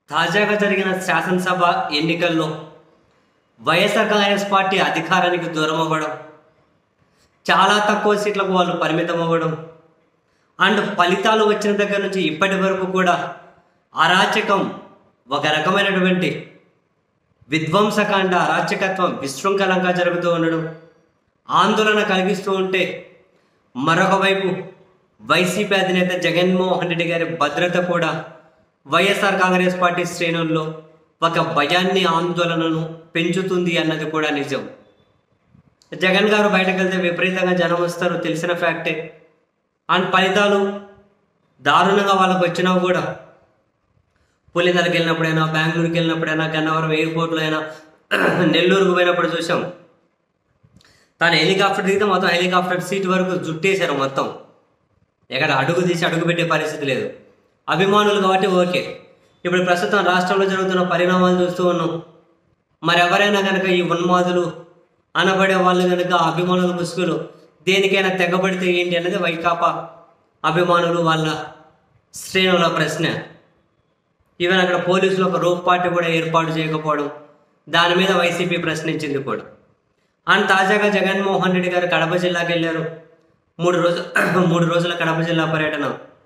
తాజాగా జరిగిన శాసనసభ ఎన్నికల్లో వైఎస్ఆర్ కాంగ్రెస్ పార్టీ అధికారానికి దూరం అవ్వడం, చాలా తక్కువ సీట్లకు వాళ్ళు పరిమితం అవ్వడం అండ్ ఫలితాలు వచ్చిన దగ్గర నుంచి ఇప్పటి వరకు కూడా అరాచకం, ఒక రకమైనటువంటి విధ్వంసకాండ, అరాచకత్వం విశృంఖలంగా జరుగుతూ ఉండడం ఆందోళన కలిగిస్తూ ఉంటే, మరొక వైపు వైసీపీ అధినేత జగన్మోహన్ రెడ్డి గారి భద్రత కూడా వైఎస్ఆర్ కాంగ్రెస్ పార్టీ శ్రేణుల్లో ఒక భయాన్ని, ఆందోళనను పెంచుతుంది అన్నది కూడా నిజం. జగన్ గారు బయటకు వెళ్తే విపరీతంగా జనం వస్తారు, తెలిసిన ఫ్యాక్టే. అండ్ ఫలితాలు దారుణంగా వాళ్ళకు వచ్చినా కూడా పులిందలకి వెళ్ళినప్పుడైనా, బెంగళూరుకి వెళ్ళినప్పుడైనా, గన్నవరం ఎయిర్పోర్ట్లో అయినా, నెల్లూరుకు పోయినప్పుడు చూసాం. తను హెలికాప్టర్ దిగితే మొత్తం హెలికాప్టర్ సీట్ వరకు జుట్టేశారు మొత్తం. ఎక్కడ అడుగు తీసి అడుగు పెట్టే పరిస్థితి లేదు. అభిమానులు కాబట్టి ఓకే. ఇప్పుడు ప్రస్తుతం రాష్ట్రంలో జరుగుతున్న పరిణామాలు చూస్తూ ఉన్నాం. మరి ఎవరైనా కనుక ఈ ఉన్మాదులు అనబడే వాళ్ళు కనుక అభిమానుల ముసుగులు దేనికైనా తెగబడితే ఏంటి అనేది వైకాపా అభిమానులు వాళ్ళ శ్రేణుల ప్రశ్న. ఈవెన్ అక్కడ పోలీసులు ఒక రోప్ పార్టీ కూడా ఏర్పాటు చేయకపోవడం, దాని మీద వైసీపీ ప్రశ్నించింది కూడా. అండ్ తాజాగా జగన్మోహన్ రెడ్డి గారు కడప జిల్లాకి వెళ్ళారు. మూడు రోజుల కడప జిల్లా పర్యటన.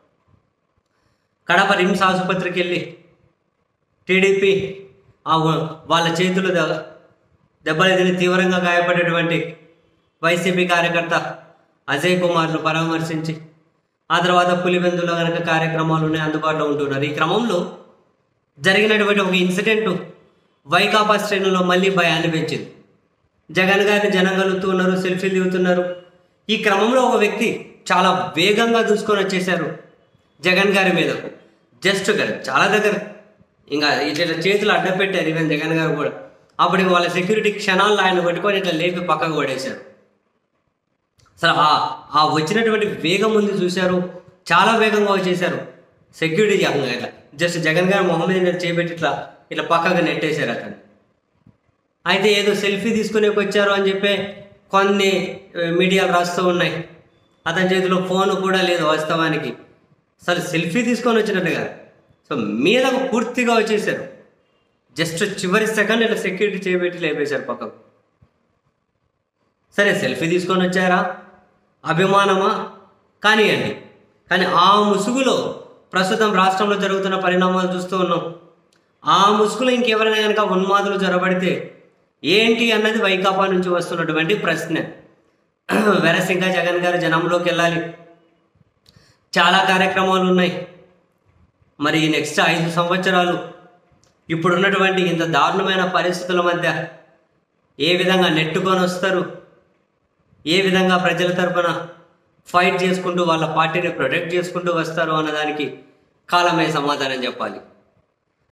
కడప రిమ్స్ ఆసుపత్రికి వెళ్ళి టీడీపీ వాళ్ళ చేతులు దెబ్బలు తిని తీవ్రంగా గాయపడేటువంటి వైసీపీ కార్యకర్త అజయ్ కుమార్ను పరామర్శించి, ఆ తర్వాత పులివెందులో కనుక కార్యక్రమాలు ఉన్నాయి, అందుబాటులో ఉంటున్నారు. ఈ క్రమంలో జరిగినటువంటి ఒక ఇన్సిడెంట్ వైకాపా శ్రేణుల్లో మళ్ళీ భయాన్ని పెంచింది. జగన్ గారిని జనం కలుగుతూ ఉన్నారు, సెల్ఫీలు దిగుతున్నారు. ఈ క్రమంలో ఒక వ్యక్తి చాలా వేగంగా దూసుకొని వచ్చేశారు జగన్ గారి మీదకు. జస్ట్ చాలా దగ్గర ఇంకా ఇట్లా చేతులు అడ్డపెట్టారు ఈవెన్ జగన్ గారు కూడా. అప్పుడు వాళ్ళ సెక్యూరిటీ క్షణాల్లో ఆయన పట్టుకొని ఇట్లా లేపి పక్కకు పడేశారు. అసలు ఆ వచ్చినటువంటి వేగం ముందు చూశారు, చాలా వేగంగా వచ్చేసారు. సెక్యూరిటీ ఇట్లా జస్ట్ జగన్ గారు మొహం మీద చేపెట్టి ఇట్లా పక్కగా నెట్టేశారు అతను. అయితే ఏదో సెల్ఫీ తీసుకునేకి వచ్చారు అని చెప్పి కొన్ని మీడియాలు రాస్తూ ఉన్నాయి. అతని చేతిలో ఫోన్ కూడా లేదు వాస్తవానికి. అసలు సెల్ఫీ తీసుకొని వచ్చినట్టుగా సో మీదకు పూర్తిగా వచ్చేసారు. జస్ట్ చివరి సెకండ్ ఇట్లా సెక్యూరిటీ చేపెట్టి లేపేశారు పక్కకు. సరే, సెల్ఫీ తీసుకొని వచ్చారా, అభిమానమా కానివ్వండి. కానీ ఆ ముసుగులో ప్రస్తుతం రాష్ట్రంలో జరుగుతున్న పరిణామాలు చూస్తూ ఉన్నాం. ఆ ముసుగులో ఇంకెవరైనా కనుక ఉన్మాదులు జొరబడితే ఏంటి అన్నది వైకాపా నుంచి వస్తున్నటువంటి ప్రశ్న. వెరస్ ఇంకా జగన్ గారు జనంలోకి వెళ్ళాలి, చాలా కార్యక్రమాలు ఉన్నాయి. మరి నెక్స్ట్ 5 సంవత్సరాలు ఇప్పుడున్నటువంటి ఇంత దారుణమైన పరిస్థితుల మధ్య ఏ విధంగా నెట్టుకొని వస్తారు, ఏ విధంగా ప్రజల తరపున ఫైట్ చేసుకుంటూ వాళ్ళ పార్టీని ప్రొటెక్ట్ చేసుకుంటూ వస్తారు అన్నదానికి కాలమే సమాధానం చెప్పాలి.